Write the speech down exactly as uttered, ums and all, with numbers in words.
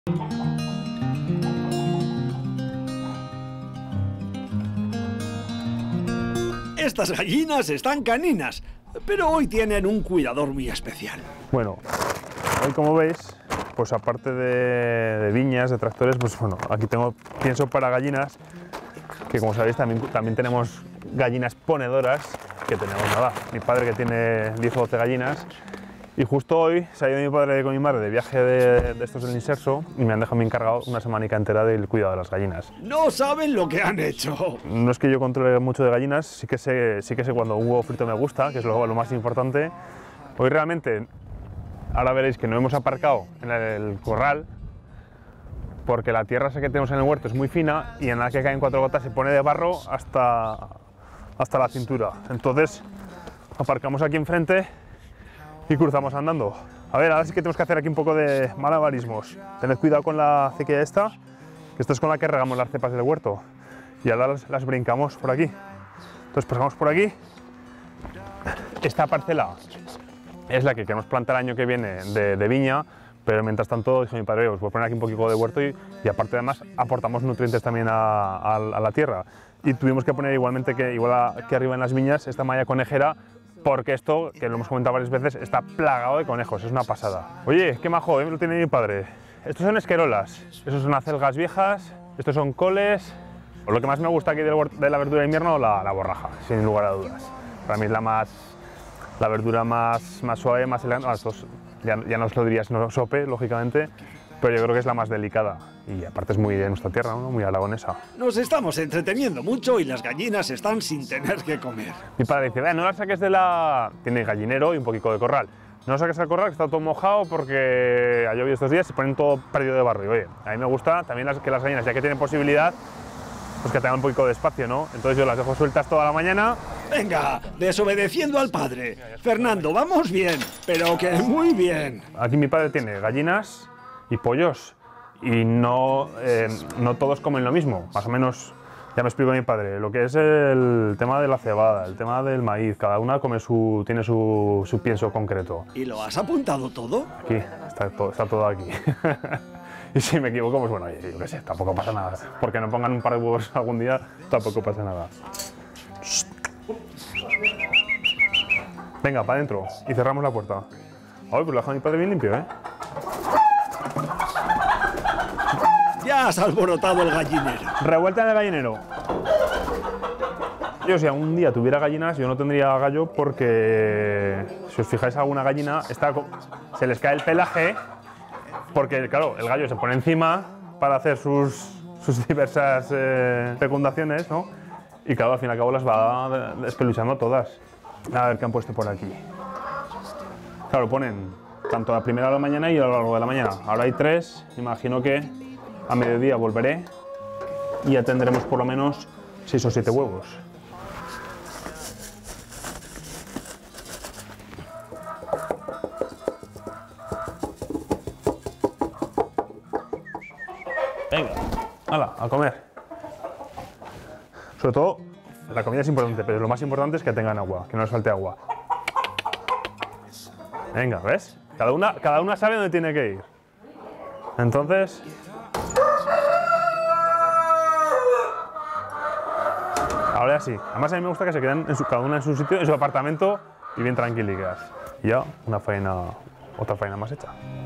Estas gallinas están caninas, pero hoy tienen un cuidador muy especial. Bueno, hoy como veis, pues aparte de, de viñas, de tractores, pues bueno, aquí tengo pienso para gallinas, que como sabéis también, también tenemos gallinas ponedoras, que tenemos nada, mi padre que tiene diez o doce gallinas, y justo hoy se ha ido mi padre con mi madre de viaje de, de estos del Inserso y me han dejado mi encargado una semanica entera del cuidado de las gallinas. No saben lo que han hecho. No es que yo controle mucho de gallinas, sí que sé, sí que sé cuando un huevo frito me gusta, que es lo, lo más importante. Hoy realmente, ahora veréis que no hemos aparcado en el corral, porque la tierra esa que tenemos en el huerto es muy fina y en la que caen cuatro gotas se pone de barro hasta, hasta la cintura. Entonces aparcamos aquí enfrente y cruzamos andando. A ver, ahora sí que tenemos que hacer aquí un poco de malabarismos. Tened cuidado con la acequia esta, que esta es con la que regamos las cepas del huerto. Y ahora las, las brincamos por aquí. Entonces pasamos por aquí. Esta parcela es la que queremos plantar el año que viene de, de viña, pero mientras tanto, dijo mi padre, os voy a poner aquí un poquito de huerto y, y aparte además aportamos nutrientes también a, a, a la tierra. Y tuvimos que poner igualmente que, igual a, que arriba en las viñas esta malla conejera, porque esto, que lo hemos comentado varias veces, está plagado de conejos, es una pasada. Oye, qué majo, ¿eh? Lo tiene mi padre. Estos son esquerolas, esos son acelgas viejas, estos son coles. Lo que más me gusta aquí de la verdura de invierno, la, la borraja, sin lugar a dudas. Para mí es la más, la verdura más, más suave, más elegante. Ah, estos ya, ya no os lo diría, no sope, lógicamente, pero yo creo que es la más delicada. Y aparte es muy de nuestra tierra, ¿no? Muy aragonesa. Nos estamos entreteniendo mucho y las gallinas están sin tener que comer. Mi padre dice, no las saques de la... Tiene gallinero y un poquito de corral. No saques al corral, que está todo mojado porque ha llovido estos días y se ponen todo perdido de barro. Y oye, a mí me gusta también las, que las gallinas, ya que tienen posibilidad, pues que tengan un poquito de espacio, ¿no? Entonces yo las dejo sueltas toda la mañana. Venga, desobedeciendo al padre. Fernando, vamos bien, pero que muy bien. Aquí mi padre tiene gallinas y pollos. Y no, eh, no todos comen lo mismo, más o menos, ya me explico mi padre, lo que es el tema de la cebada, el tema del maíz, cada una come su, tiene su, su pienso concreto. ¿Y lo has apuntado todo? Aquí, está todo, está todo aquí. Y si me equivoco, pues bueno, yo qué sé, tampoco pasa nada. Porque no pongan un par de huevos algún día, tampoco pasa nada. Venga, para adentro, y cerramos la puerta. Ay, pues lo deja mi padre bien limpio, ¿eh? Ya has alborotado el gallinero. Revuelta en el gallinero. Yo si algún día tuviera gallinas, yo no tendría gallo porque, si os fijáis, alguna gallina está, se les cae el pelaje porque, claro, el gallo se pone encima para hacer sus, sus diversas eh, fecundaciones, ¿no? Y claro, al fin y al cabo las va despeluchando todas. A ver qué han puesto por aquí. Claro, ponen tanto a la primera de la mañana y a lo largo de la mañana. Ahora hay tres, imagino que a mediodía volveré y ya tendremos por lo menos seis o siete huevos. Venga, hala, a comer. Sobre todo, la comida es importante, pero lo más importante es que tengan agua, que no les falte agua. Venga, ¿ves? Cada una, cada una sabe dónde tiene que ir. Entonces... Ahora sí. Además a mí me gusta que se queden en su, cada una en su sitio, en su apartamento y bien tranquilitas. Y ya una faena, otra faena más hecha.